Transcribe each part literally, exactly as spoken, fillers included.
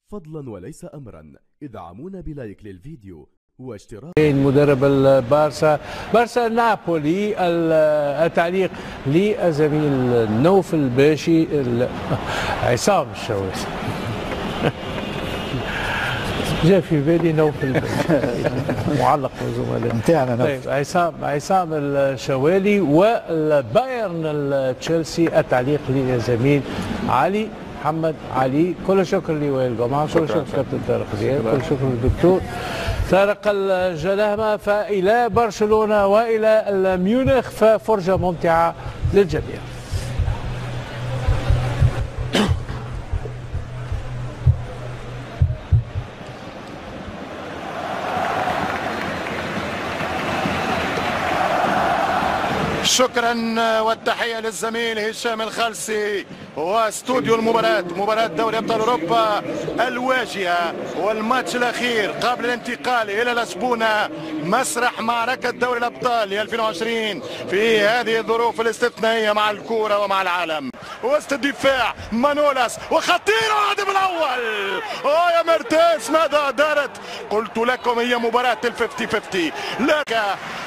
فضلا وليس أمرا ادعمونا بلايك للفيديو واشتراك. مدرب البارسا بارسا نابولي. التعليق للزميل نوف الباشي عصام الشوالي. جاء في بالي نوف الباشي معلق وزملاء ممتعنا نوف. طيب عصام عصام الشوالي والبايرن تشيلسي. التعليق للزميل علي محمد علي. كل شكر لوائل جمعة، كل شكر كابتن طارق زياد، كل شكر للدكتور طارق الجلامة. فإلى برشلونة وإلى ميونخ، ففرجة ممتعة للجميع. شكرا والتحية للزميل هشام الخالسي واستوديو المباراة، مباراة دوري ابطال اوروبا الواجهة والماتش الاخير قبل الانتقال الى لشبونة، مسرح معركة دوري الابطال ألفين وعشرين في هذه الظروف الاستثنائية مع الكورة ومع العالم. وسط الدفاع مانولاس وخطيرة الهدف الاول. اه يا مرتاس ماذا دارت؟ قلت لكم هي مباراة الفيفتي فيفتي لك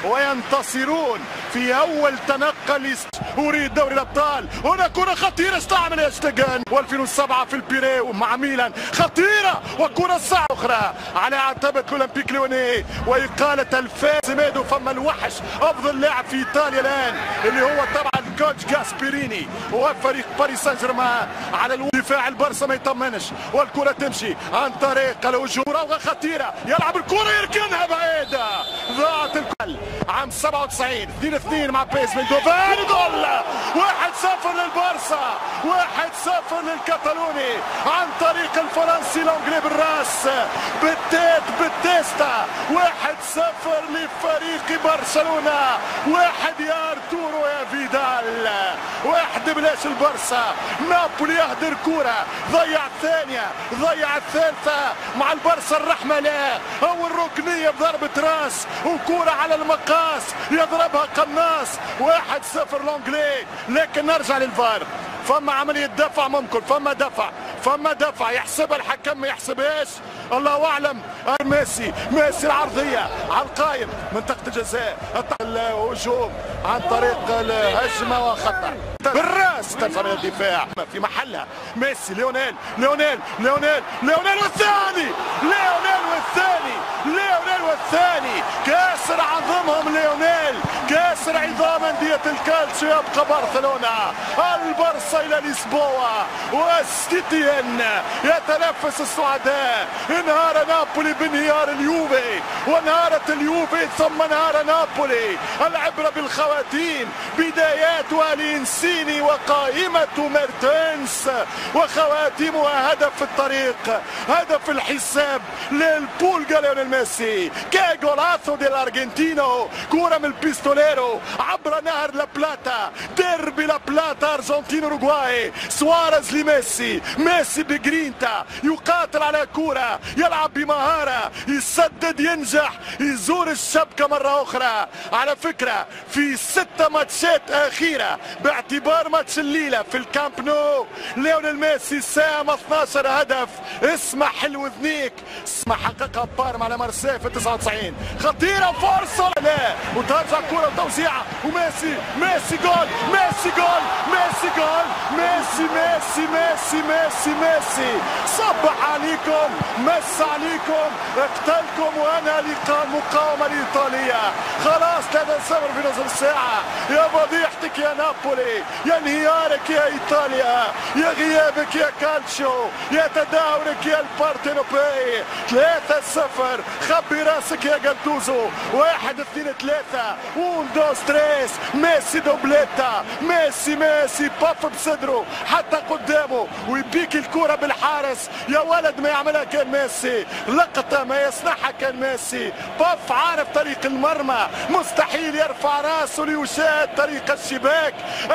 وينتصرون في اول تنقل. اريد دوري الابطال. هنا كرة خطيرة استعمل يشتغل و2007 في البيريو مع ميلان، خطيرة وكرة صعبة اخرى على عتبة الاولمبيك ليوني واقالة الفاز ميدو. فما الوحش افضل لاعب في ايطاليا الان اللي هو طبعا كوتش جاسبيريني وفريق باريس سان جيرمان. على الدفاع البارسا ما يطمنش والكرة تمشي عن طريق الهجوم. مراوغة خطيرة يلعب الكرة يركنها بعيدة، ضاعت الكل. عام سبعة وتسعين اثنين اثنين مع بيس من دوفان جول. واحد صفر للبارسا، واحد صفر للكتالوني عن طريق الفرنسي لونجلي بالراس بالتيت بالتيستا. واحد صفر لفريق برشلونة. واحد يا ارتورو يا فيدال، واحد بلاش البارسا. نابولي يهدر كرة، ضيع الثانية ضيع الثالثة مع البارسا. الرحمة لا، اول ركنية بضربة راس وكرة على المقاس يضربها قناص. واحد صفر لونجلي. لكن نرجع للفار، فما عملية دفع ممكن، فما دفع فما دفع يحسبها الحكم ما يحسبهاش الله اعلم. ميسي ميسي العرضية على القايم منطقة الجزاء، الهجوم عن طريق الهجمة وخطأ بالراس ترفع من الدفاع في محلها. ميسي ليونيل ليونيل ليونيل ليونيل والثاني ليونيل والثاني ليونيل والثاني كاسر عظمهم ليونيل، كاسر عظام أندية الكالتشيو. يبقى برشلونة البارسا إلى لشبونة وستيتين يتنفس السعداء. انهار نابولي بانهيار اليوفي وانهارت اليوفي ثم انهار نابولي. العبرة بالخواتيم، بدايات والينسيني وقائمة ميرتنس وخواتيمها هدف في الطريق، هدف الحساب للبولغا ليونيل ميسي. كي جولاسو دي الارجنتينو، كورة من البيستوليرو عبر نهر لابلاتا، ديربي لابلاتا ارجنتين اوروغواي. سواريز لميسي، ميسي بجرينتا يقاتل على كورة، يلعب بمهارة، يسدد ينجح، يزور الشبكة مرة أخرى. على فكرة في ستة ماتشات أخيرة باعتبار ماتش الليلة في الكامب نو، ليونيل ميسي ساهم اثناشر هدف. اسمع حلو ذنيك، اسمع حققها بارما على مارسيل في تسعة وتسعين. خطيرة فرصة لا، وترجع كرة وتوزيعة وميسي ميسي جول ميسي جول ميسي جول ميسي ميسي ميسي ميسي ميسي. صبح عليكم، مس عليكم، اقتلكم وانا المقاومة الإيطالية. خلاص ثلاثة صفر في نصف الساعة. يا فضيحتك يا نابولي، يا انهيارك يا إيطاليا، يا غيابك يا كالتشيو، يا تداولك يا البارتينوبي. ثلاثة صفر. خبي راسك يا جلتوزو. واحد اثنين ثلاثة ون دوس تريس. ميسي دوبليتا، ميسي ميسي باف بصدره حتى قدامه ويبيك الكرة بالحارس. يا ولد ما يعملها كان ميسي، لقطة ما يصنعها كان ميسي. باف عارف طريق المرمى، مستحيل يرفع راسه ليشاهد طريق الشباك.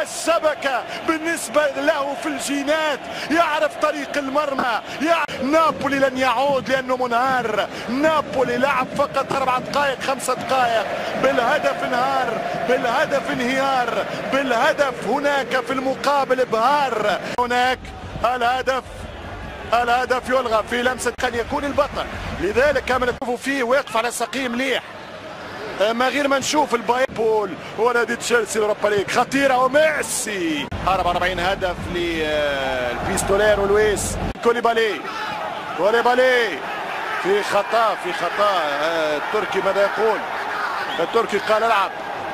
الشبكة بالنسبة له في الجينات، يعرف طريق المرمى. يعرف. نابولي لن يعود لأنه منهار. نابولي لعب فقط أربع دقائق خمسة دقائق، بالهدف انهار، بالهدف انهيار، بالهدف هناك في المقابل ابهار. هناك الهدف الهدف يلغى في لمسة كان يكون البطل، لذلك كما نشوفوا فيه واقف على ساقيه مليح. ما غير ما نشوف البايبول ونادي تشيلسي اوروبا ليج خطيره وميسي. أربعة وأربعين هدف للبيستوليرو لويس كوليبالي. كوليبالي في خطا في خطا التركي ماذا يقول؟ التركي قال العب.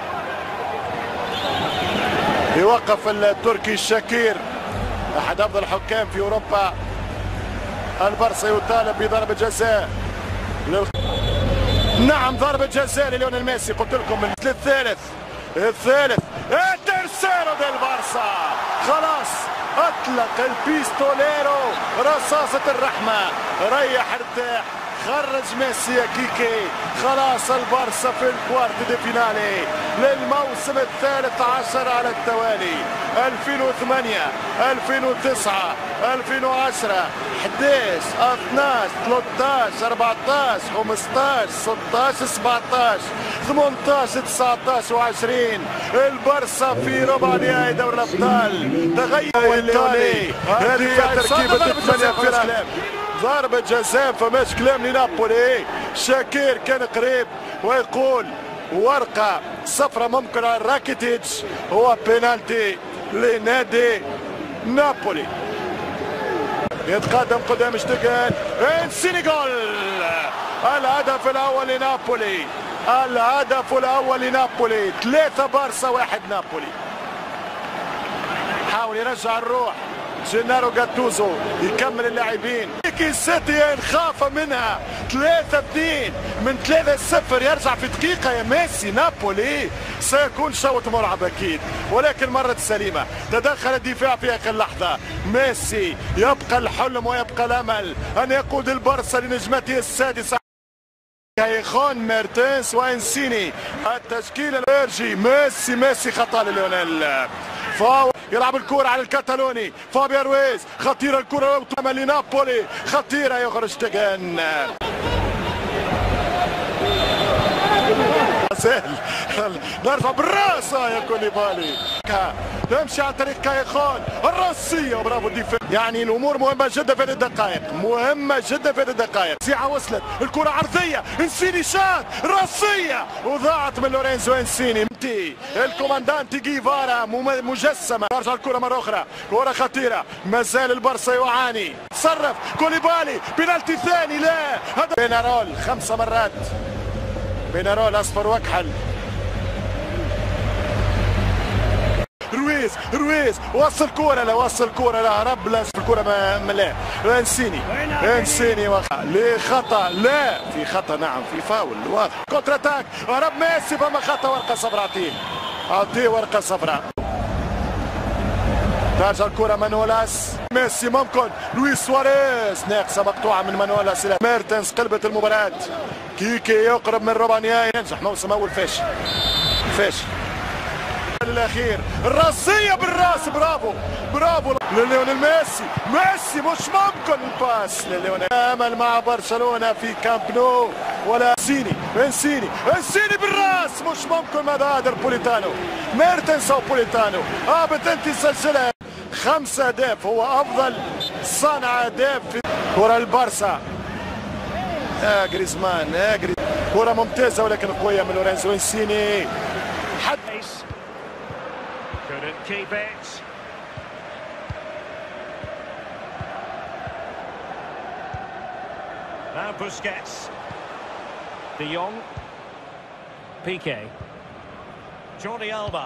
يوقف التركي الشاكير احد افضل الحكام في اوروبا. البارسا يطالب بضربه جزاء. نعم ضربة جزاء لليونيل ميسي. قلت لكم من الثالث الثالث الترسيرو ديال بارسا. خلاص اطلق البيستوليرو رصاصة الرحمة. ريح ارتاح خرج ميسي يا كيكي. خلاص البارسا في الكوارت دي فينالي للموسم الثالث عشر على التوالي. ألفين وثمانية ألفين وتسعة ألفين وعشرة أحد عشر اثناش ثلاثة عشر أربعة عشر خمسة عشر ستة عشر سبعة عشر ثمانية عشر تسعة عشر وعشرين البارسا في ربع نهائي دوري الابطال. تغير الليوني. هذه تركيبة ثمانية فرق. ضربة جزاء فماش كلام لنابولي. شاكير كان قريب ويقول ورقة صفرة ممكن على راكيتيتش. هو بينالتي لنادي نابولي. يتقدم قدام شتوغان السنغال. الهدف الأول لنابولي. الهدف الأول لنابولي. ثلاثة بارسا واحد نابولي. حاول يرجع الروح جينارو جاتوزو يكمل اللاعبين. سيتيان خاف منها ثلاثة اثنين من ثلاثة صفر. يرجع في دقيقة يا ميسي. نابولي سيكون شوط ملعب أكيد ولكن مرت سليمة. تدخل الدفاع في آخر لحظة. ميسي يبقى الحلم ويبقى الأمل أن يقود البارسا لنجمته السادسة. كايخون ميرتنس وانسيني. التشكيل الارجي. ميسي ميسي خطأ لليونيل. فاول يلعب الكرة على الكتالوني. فابيان رويز خطيرة الكرة لنابولي. خطيرة يخرج تجان. سهل نرفع بالراسة يا كوليبالي. تمشي عن طريق كايخون الراسية. برافو الدفاع. يعني الامور مهمة جدا في هذه الدقائق. مهمة جدا في هذه الدقائق. ساعة وصلت الكرة عرضية. انسيني شات راسية وضاعت من لورينزو انسيني. الكوماندانتي جيفارا مجسمة. ترجع الكرة مرة أخرى. كرة خطيرة. ما زال البارسا يعاني. تصرف كوليبالي. بنالتي ثاني. لا هذا بينارول خمسة مرات. بينارول أصفر وأكحل. رويز رويز وصل كورة. لا وصل كورة. لا هرب. لا الكورة ما لا. انسيني انسيني وقع لخطأ. لا في خطأ. نعم في فاول واضح. كونتر اتاك. هرب ميسي فما خطأ. ورقة صفراء. اعطيه اعطيه ورقة صفراء. ترجع الكرة مانولاس. ميسي ممكن. لويس سواريز ناقصة مقطوعة من مانولاس. ميرتنس قلبت المباراة. كيكي يقرب من ربع نهائي. ينجح موسم أول فاشل فاشل. الأخير الراسية بالراس. برافو برافو لليونيل ميسي. ميسي مش ممكن الباس لليونيل. أمل مع برشلونة في كامب نو ولا انسيني انسيني انسيني بالراس. مش ممكن. ماذا قادر بوليتانو. ميرتنس أو بوليتانو. هابط أنت سجلها. خمسة أهداف. هو أفضل صانع أهداف في كرة البارسا. يا جريزمان يا جريزمان. كرة ممتازة ولكن قوية من لورينزو انسيني. حد couldn't keep it. Now Busquets. De Jong. Piqué. Jordi Alba.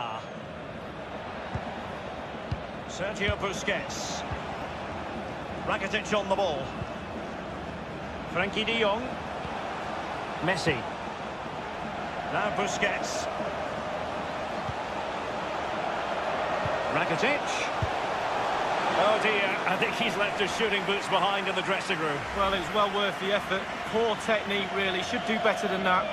Sergio Busquets. Rakitic on the ball. Frankie de Jong. Messi. Now Busquets. Rakitic. Oh dear, I think he's left his shooting boots behind in the dressing room. Well, it was well worth the effort. Poor technique, really. Should do better than that.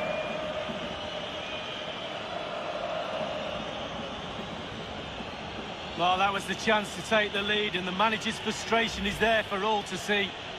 Well, that was the chance to take the lead, and the manager's frustration is there for all to see.